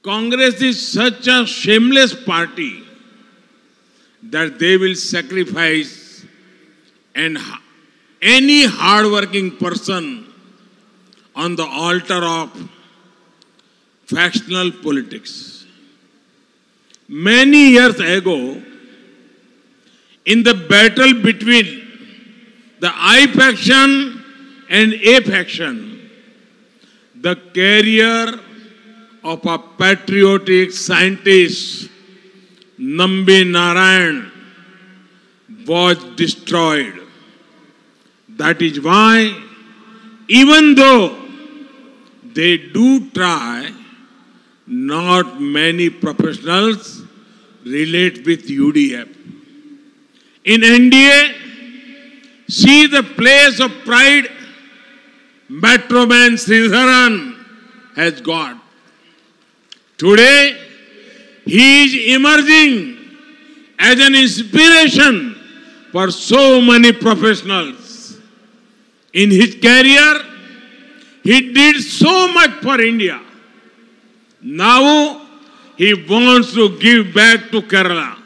Congress is such a shameless party that they will sacrifice any hardworking person on the altar of factional politics. Many years ago, in the battle between the I faction and A faction, the career of a patriotic scientist, Nambi Narayan, was destroyed. That is why, even though they do try, not many professionals relate with UDF. In NDA, see the place of pride Metroman Sridharan has got. Today, he is emerging as an inspiration for so many professionals. In his career, he did so much for India. Now, he wants to give back to Kerala.